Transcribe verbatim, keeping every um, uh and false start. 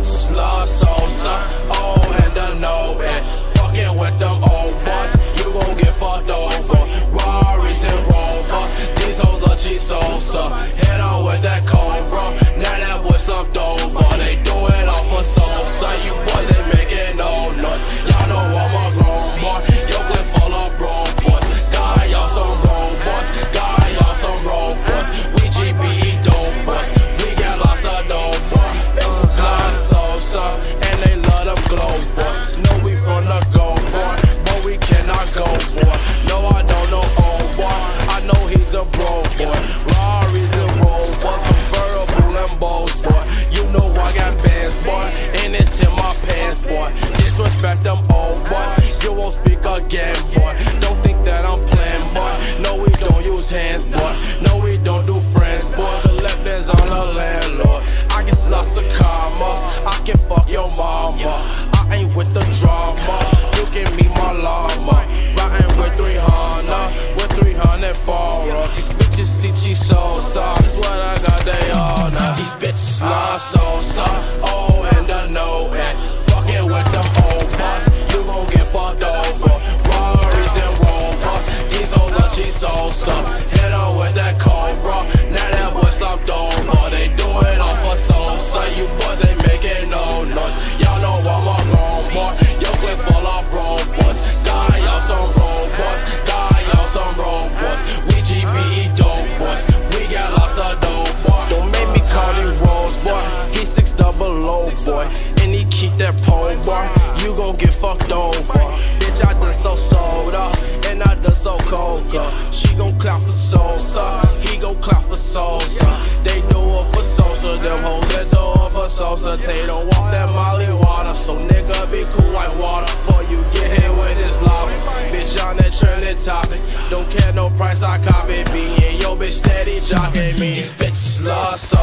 bitches love Soza, oh and the know it. Fucking with them old boys, you gon' get fucked over. Rarries and Rovers, these hoes are cheap Soza. Head on with that Cobra, now that boy slumped over. They do it all for Soza, you boys ain't making no noise. Y'all know I'm a grown boy, your clip full of broke boys. Got y'all some road boys, got y'all some road boys. We G B E dope boys, we got lots of dope boys. Bitches love Soza, and they love them glow boys. Know we from the go boy, but we cannot go boy. No, I don't know old boy, I know he's a bro boy. Rarries and Rovers, convertible Lambos boy. You know I got bands boy, and it's in my pants boy. Disrespect them old boys, you won't speak again boy. Don't think that I'm playing boy, no we don't use hands boy. No we don't do friends boy, collect bands on the landlord. I get lots of commas, I can fuck your mama. I ain't with the drama, you can meet my llama. Riding with three hundred, with three hundred followers. These bitches see cheese Soza, I swear I got they all now. These bitches love Soza, oh and the know it. Fucking with them old boys, you gon' get fucked over. Rarries and Rovers, these hoes are cheese Soza. Hit on with that Cobra, now that boy slumped over. They do it all for Soza, you boys ain't making no noise. Y'all know I'm a grown boy, your clip full of bro boys. Got y'all some road boys, got y'all some road boys. We G B E dope boys, we got lots of dope boys. Don't make me call him Rose boy, he six double low boy, and he keep that pole boy. You gon' get fucked over. Bitch, I done so soda, and I done so coca. She gon' clap for Soza, he gon' clap for Soza. They do it for Soza, them hoes that's all for Soza. They don't want that Molly water, so nigga be cool like water. Before you get hit with this lava, bitch on that trending topic. Don't care no price, I copy me, and yo bitch steady jocking me. These bitches love Soza.